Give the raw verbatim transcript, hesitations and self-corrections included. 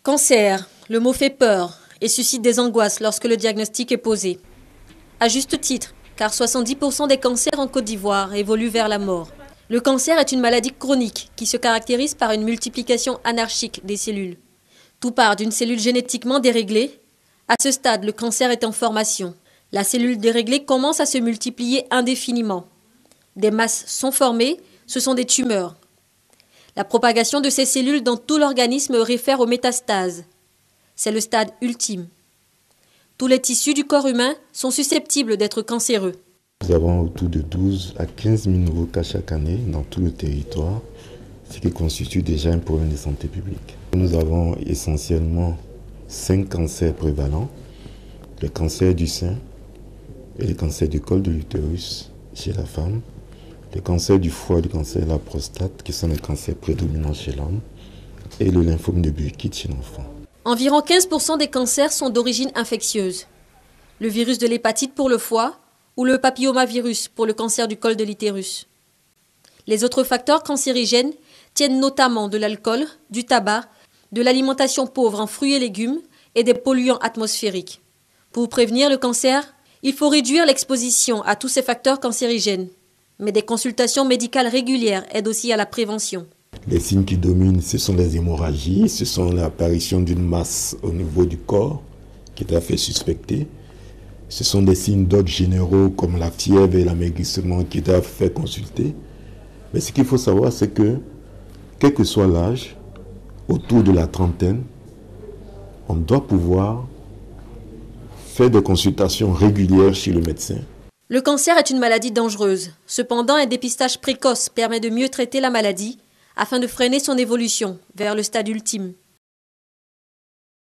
Cancer, le mot fait peur et suscite des angoisses lorsque le diagnostic est posé. À juste titre, car soixante-dix pour cent des cancers en Côte d'Ivoire évoluent vers la mort. Le cancer est une maladie chronique qui se caractérise par une multiplication anarchique des cellules. Tout part d'une cellule génétiquement déréglée. À ce stade, le cancer est en formation. La cellule déréglée commence à se multiplier indéfiniment. Des masses sont formées, ce sont des tumeurs. La propagation de ces cellules dans tout l'organisme réfère aux métastases. C'est le stade ultime. Tous les tissus du corps humain sont susceptibles d'être cancéreux. Nous avons autour de douze à quinze mille nouveaux cas chaque année dans tout le territoire, ce qui constitue déjà un problème de santé publique. Nous avons essentiellement cinq cancers prévalents, le cancer du sein et le cancer du col de l'utérus chez la femme, le cancer du foie et le cancer de la prostate, qui sont les cancers prédominants chez l'homme, et le lymphome de Burkitt chez l'enfant. Environ quinze pour cent des cancers sont d'origine infectieuse. Le virus de l'hépatite pour le foie ou le papillomavirus pour le cancer du col de l'utérus. Les autres facteurs cancérigènes tiennent notamment de l'alcool, du tabac, de l'alimentation pauvre en fruits et légumes et des polluants atmosphériques. Pour prévenir le cancer, il faut réduire l'exposition à tous ces facteurs cancérigènes. Mais des consultations médicales régulières aident aussi à la prévention. Les signes qui dominent, ce sont les hémorragies, ce sont l'apparition d'une masse au niveau du corps qui est à fait suspectée. Ce sont des signes d'ordre généraux comme la fièvre et l'amaigrissement qui est à fait consulter. Mais ce qu'il faut savoir, c'est que, quel que soit l'âge, autour de la trentaine, on doit pouvoir faire des consultations régulières chez le médecin. Le cancer est une maladie dangereuse. Cependant, un dépistage précoce permet de mieux traiter la maladie afin de freiner son évolution vers le stade ultime.